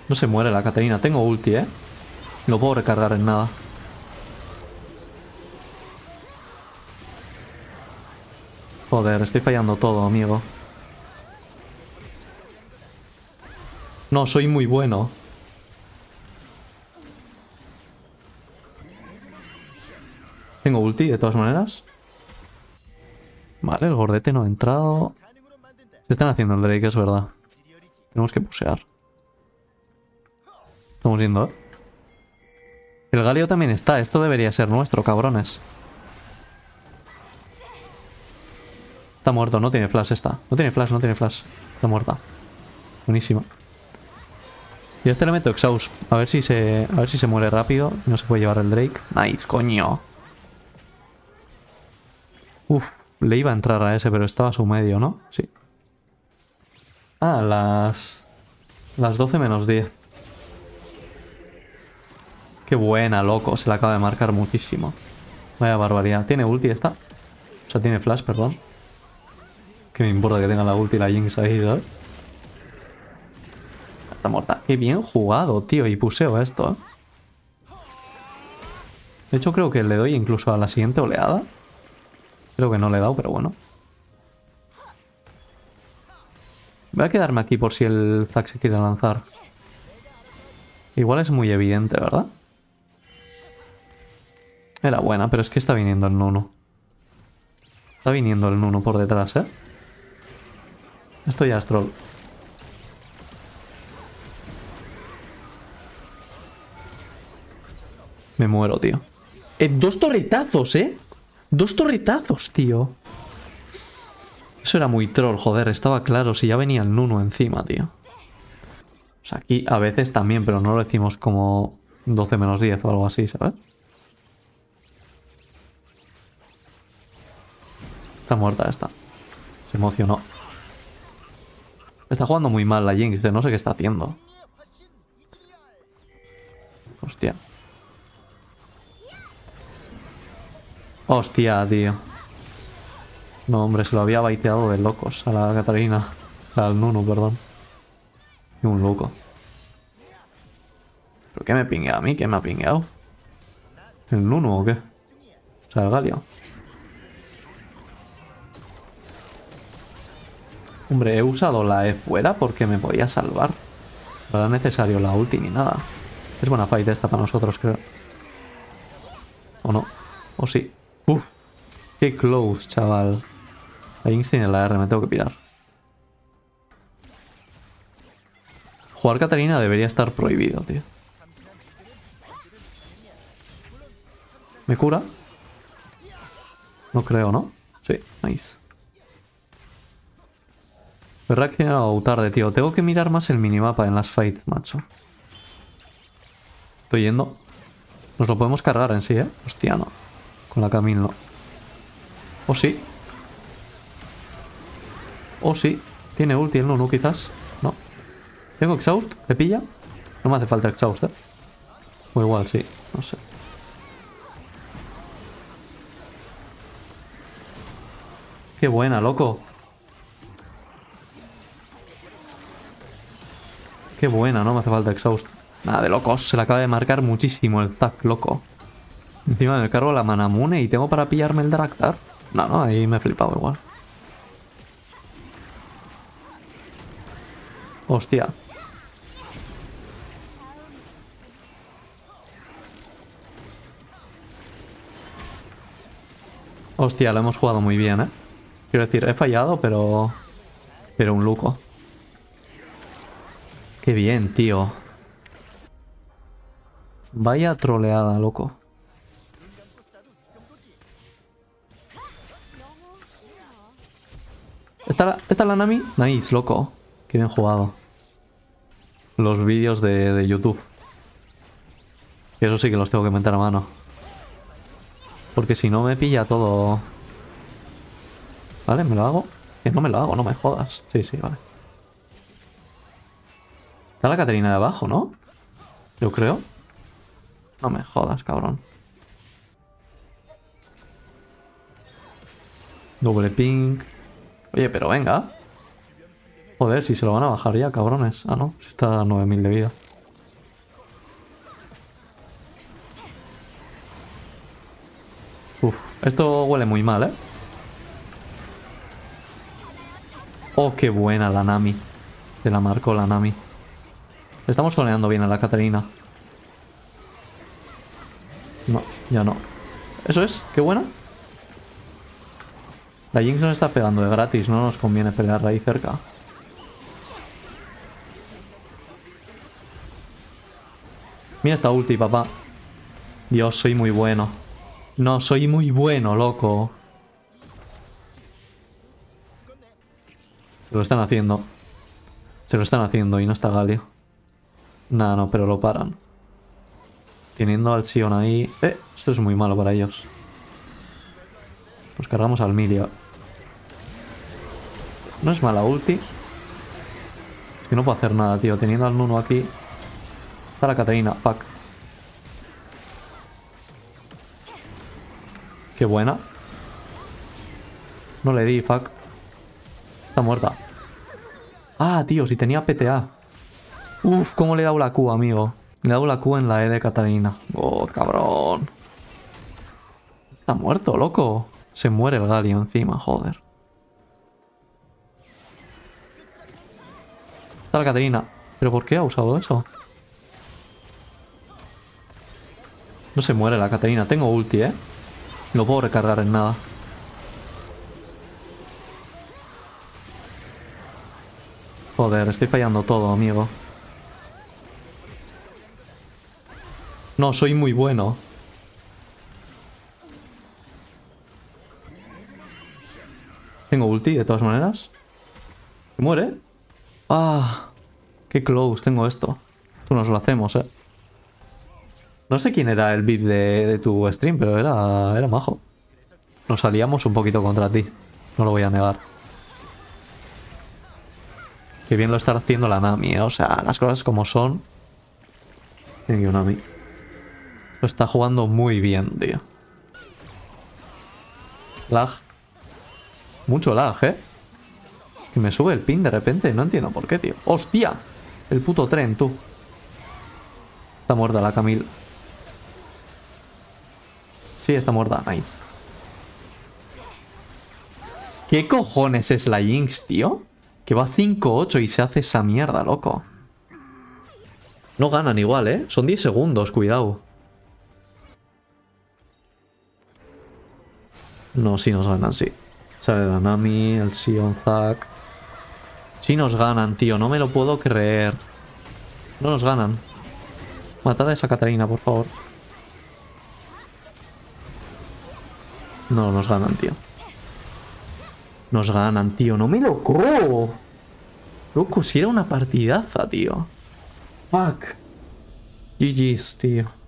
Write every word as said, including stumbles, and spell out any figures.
No se muere la Catarina. Tengo ulti, ¿eh? Lo puedo recargar en nada. Joder, estoy fallando todo, amigo. No, soy muy bueno. Tengo ulti, de todas maneras. Vale, el gordete no ha entrado. Se están haciendo el Drake, es verdad. Tenemos que pusear. Estamos yendo, ¿eh? El Galio también está. Esto debería ser nuestro, cabrones. Está muerto, no tiene flash esta. No tiene flash, no tiene flash. Está muerta. Buenísima. Y a este le meto exhaust. A ver si se. A ver si se muere rápido. Y no se puede llevar el Drake. Nice, coño. Uf, le iba a entrar a ese, pero estaba a su medio, ¿no? Sí. Ah, las... Las doce menos diez. Qué buena, loco. Se la acaba de marcar muchísimo. Vaya barbaridad. ¿Tiene ulti esta? O sea, tiene flash, perdón. Que me importa que tenga la ulti y la Jinx ahí, ¿sabes? Está muerta. Qué bien jugado, tío. Y puseo esto, ¿eh? De hecho, creo que le doy incluso a la siguiente oleada. Creo que no le he dado, pero bueno. Voy a quedarme aquí por si el Zac se quiere lanzar. Igual es muy evidente, ¿verdad? Era buena, pero es que está viniendo el Nunu. Está viniendo el Nunu por detrás, ¿eh? Esto ya es troll. Me muero, tío. Eh, dos torretazos, ¿eh? Dos torretazos, tío. Eso era muy troll, joder. Estaba claro si ya venía el Nunu encima, tío. O sea, aquí a veces también, pero no lo decimos como doce menos diez o algo así, ¿sabes? Está muerta esta. Se emocionó. Está jugando muy mal la Jinx, no sé qué está haciendo. Hostia. Hostia, tío. No, hombre, se lo había baiteado de locos a la Catarina. Al Nunu, perdón. Y un loco. ¿Pero qué me pinguea a mí? ¿Qué me ha pingueado? ¿El Nunu o qué? O sea, el Galio. Hombre, he usado la E fuera porque me podía salvar. No era necesario la ulti ni nada. Es buena fight esta para nosotros, creo. ¿O no? ¿O sí? Uf. Qué close, chaval. La Jinx tiene la R, me tengo que pirar. Jugar Catarina debería estar prohibido, tío. ¿Me cura? No creo, ¿no? Sí, nice. He reaccionado tarde, tío. Tengo que mirar más el minimapa en las fights, macho. Estoy yendo. Nos lo podemos cargar en sí, ¿eh? Hostia, no. Con la Camille no. ¿O sí? ¿O sí? ¿Tiene ulti el Nunu quizás? No. ¿Tengo exhaust? ¿Me pilla? No me hace falta exhaust, ¿eh? O igual, sí. No sé. Qué buena, loco. Qué buena, no me hace falta exhaust. Nada de locos, se le acaba de marcar muchísimo el Zac, loco. Encima me cargo la Manamune y tengo para pillarme el Draktar. No, no, ahí me he flipado igual. Hostia. Hostia, lo hemos jugado muy bien, ¿eh? Quiero decir, he fallado, pero... Pero un luco. Qué bien, tío. Vaya troleada, loco. ¿Está la, ¿está la Nami? Nice, loco. Qué bien jugado. Los vídeos de, de YouTube. Eso sí que los tengo que meter a mano. Porque si no me pilla todo... Vale, me lo hago. Que no me lo hago, no me jodas. Sí, sí, vale. Está la Catarina de abajo, ¿no? Yo creo. No me jodas, cabrón. Doble ping. Oye, pero venga. Joder, si se lo van a bajar ya, cabrones. Ah, no. Si está a nueve mil de vida. Esto huele muy mal, ¿eh? Oh, qué buena la Nami. Se la marcó la Nami. Estamos zoneando bien a la Katarina. No, ya no. Eso es, qué buena. La Jinx nos está pegando de gratis, no nos conviene pelearla ahí cerca. Mira esta ulti, papá. Dios, soy muy bueno. No, soy muy bueno, loco. Se lo están haciendo. Se lo están haciendo y no está Galio. Nada, no, pero lo paran. Teniendo al Sion ahí... Eh, esto es muy malo para ellos. Nos cargamos al Milia. No es mala ulti. Es que no puedo hacer nada, tío. Teniendo al Nunu aquí. Está la Katarina, fuck. Qué buena. No le di, fuck. Está muerta. Ah, tío, si tenía P T A. Uf, cómo le he dado la Q, amigo. Le he dado la Q en la E de Katarina. Oh, cabrón. Está muerto, loco. Se muere el Galio encima, joder. Está la Katarina. ¿Pero por qué ha usado eso? No se muere la Katarina. Tengo ulti, ¿eh? No puedo recargar en nada. Joder, estoy fallando todo, amigo. No, soy muy bueno. Tengo ulti, de todas maneras. ¿Se muere? Ah, qué close tengo esto. Tú nos lo hacemos, eh. No sé quién era el V I P de, de tu stream, pero era, era majo. Nos salíamos un poquito contra ti. No lo voy a negar. Qué bien lo está haciendo la Nami, ¿eh? O sea, las cosas como son. Tiene Nami. Lo está jugando muy bien, tío. Lag. Mucho lag, ¿eh? Que me sube el ping de repente. No entiendo por qué, tío. ¡Hostia! El puto tren, tú. Está muerta la Camille. Sí, está muerta. Nice. ¿Qué cojones es la Jinx, tío? Que va cinco ocho y se hace esa mierda, loco. No ganan igual, ¿eh? Son diez segundos, cuidado. No, sí nos ganan, sí. Sale la Nami, el Sion, Zac. Sí nos ganan, tío. No me lo puedo creer. No nos ganan. Matad a esa Katarina, por favor. No nos ganan, tío. Nos ganan, tío. No me lo creo. Loco, si era una partidaza, tío. Fuck. G G's, tío.